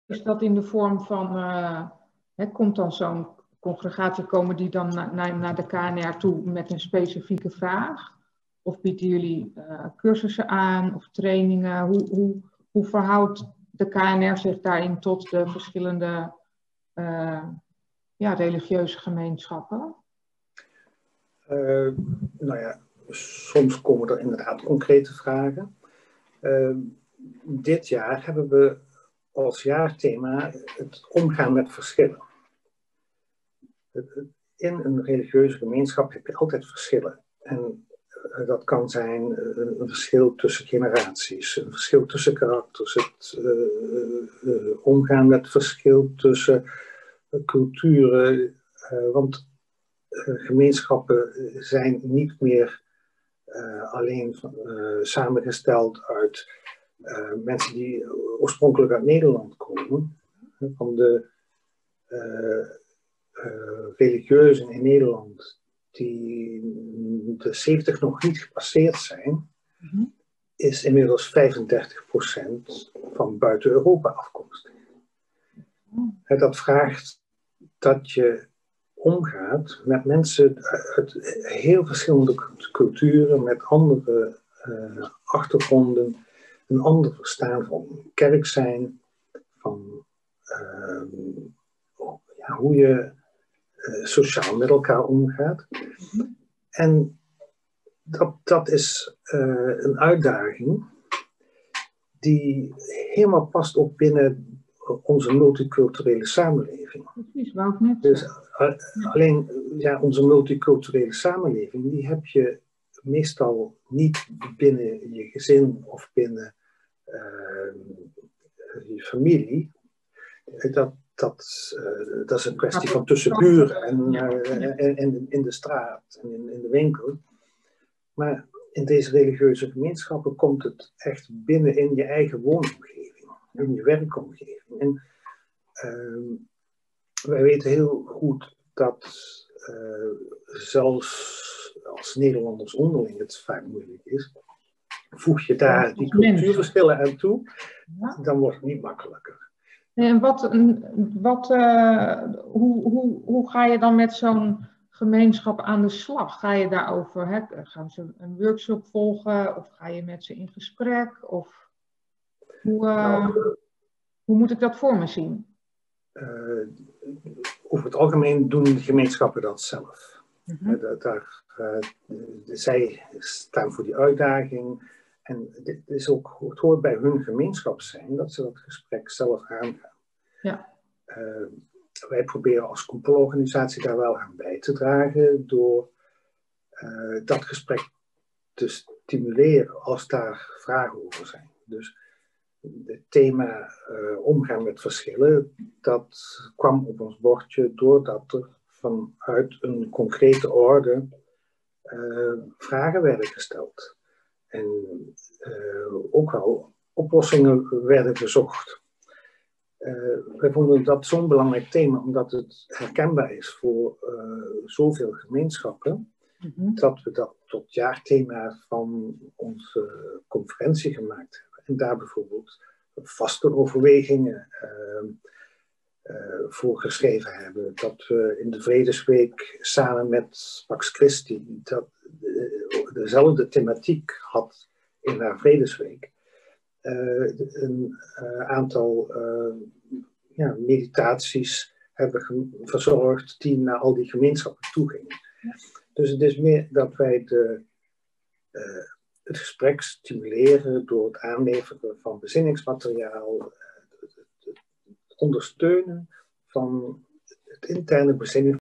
Is dat in de vorm van, komt dan zo'n congregatie komen die dan naar de KNR toe met een specifieke vraag? Of bieden jullie cursussen aan of trainingen? Hoe verhoudt de KNR zich daarin tot de verschillende religieuze gemeenschappen? Nou ja, soms komen er inderdaad concrete vragen. Dit jaar hebben we als jaarthema het omgaan met verschillen. In een religieuze gemeenschap heb je altijd verschillen. En dat kan zijn een verschil tussen generaties, een verschil tussen karakters, het omgaan met verschil tussen culturen. Want gemeenschappen zijn niet meer alleen samengesteld uit mensen die oorspronkelijk uit Nederland komen. Van de religieuzen in Nederland die de 70 nog niet gepasseerd zijn, is inmiddels 35% van buiten Europa afkomstig. Dat vraagt dat je omgaat met mensen uit heel verschillende culturen, met andere achtergronden, een ander verstaan van kerk zijn, van hoe je sociaal met elkaar omgaat. En dat is een uitdaging die helemaal past ook binnen onze multiculturele samenleving. Precies, wou ik net dus alleen onze multiculturele samenleving, die heb je meestal niet binnen je gezin of binnen je familie. Dat is een kwestie van tussen buren en in de straat en in de winkel. Maar in deze religieuze gemeenschappen komt het echt binnen in je eigen woonomgeving, in je werkomgeving. En wij weten heel goed dat zelfs als Nederlanders onderling het vaak moeilijk is. Voeg je daar die cultuurverschillen aan toe, dan wordt het niet makkelijker. En hoe ga je dan met zo'n gemeenschap aan de slag? Ga je daarover, gaan ze een workshop volgen of ga je met ze in gesprek? Of hoe moet ik dat voor me zien? Over het algemeen doen de gemeenschappen dat zelf. Zij staan voor die uitdaging. En dit is ook, het hoort bij hun gemeenschap zijn dat ze dat gesprek zelf aangaan. Ja. Wij proberen als koepelorganisatie daar wel aan bij te dragen door dat gesprek te stimuleren als daar vragen over zijn. Dus het thema omgaan met verschillen, dat kwam op ons bordje doordat er vanuit een concrete orde vragen werden gesteld. En ook wel oplossingen werden gezocht. Wij vonden dat zo'n belangrijk thema, omdat het herkenbaar is voor zoveel gemeenschappen, dat we dat tot jaarthema van onze conferentie gemaakt hebben. En daar bijvoorbeeld vaste overwegingen voor geschreven hebben. Dat we in de Vredesweek samen met Pax Christi dezelfde thematiek had in haar Vredesweek. Een aantal meditaties hebben verzorgd die naar al die gemeenschappen toe gingen. Ja. Dus het is meer dat wij het gesprek stimuleren door het aanleveren van bezinningsmateriaal, het ondersteunen van het interne bezinning